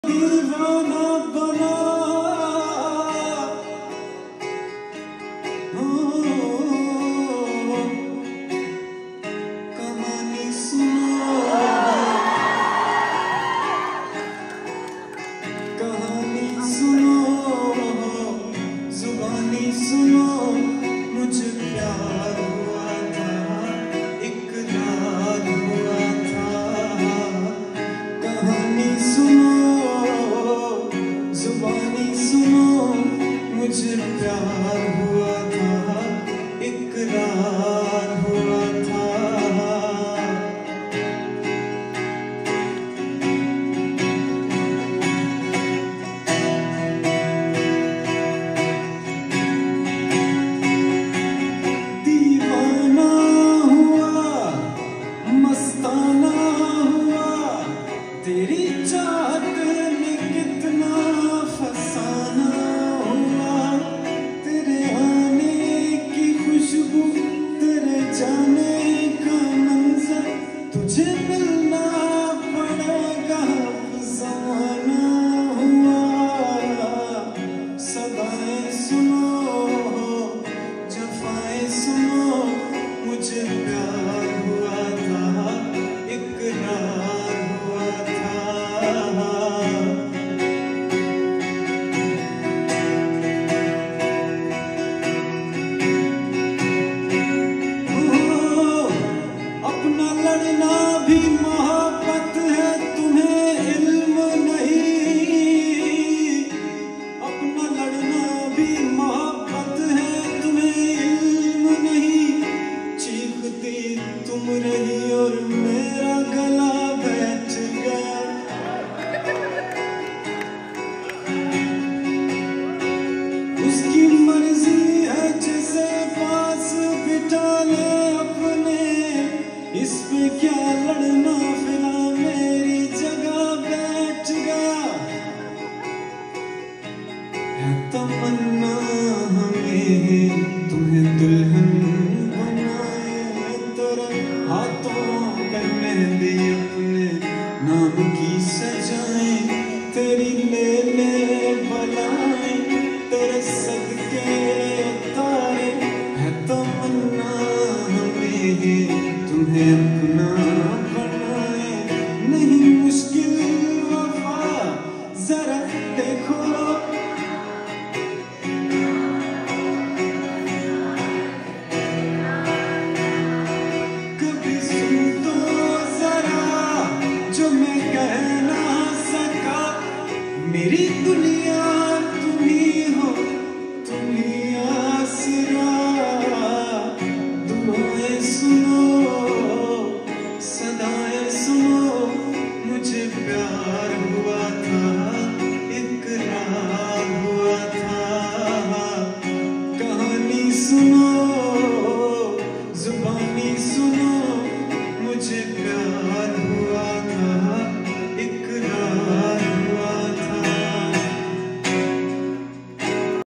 दीवाना बना कहानी सुनो, कहानी सुनो, जुबानी सुनो, मुझे प्यार हुआ था, इकरार हुआ था। कहानी सुनो, जुबानी सुनो, मुझे प्यार हुआ था, इकरार हुआ था। दीवाना हुआ, मस्ताना हुआ, तेरी चाहत में कितना फसाना हुआ। तेरे आने की खुशबू, तेरे जाने का मंजर, तुझे मिलना पड़ेगा ज़माना हुआ। सदाएं सुनो, जफाएं सुनो, मुझे प्यार हुआ था, इकरार हुआ था। अपना लड़ना भी मोहब्बत है, तुम्हें इल्म नहीं। अपना लड़ना भी मोहब्बत है, तुम्हें इल्म नहीं। चीखती तुम रही और मेरा गला बैठ गया। उसकी मर्जी है जिसे पास बिठा ले अपने, इस पे क्या लड़ना, फिलहाल मेरी जगह बैठ गया। है तमन्ना हमें तुम्हें दुल्हन बनाए, तेरे हाथों पे मेहंदी अपने नाम की सजाए, तेरी ले ले बलाएं, तेरे सदके तारे। है तमन्ना हमें तुम्हें अपना बनाए, नहीं मुश्किल वफा, जरा देखो। कभी सुन तो जरा जो मैं कह ना सका, मेरी दुनिया तुम ही हो, तुम ही आसरा। दुआएं सुनो,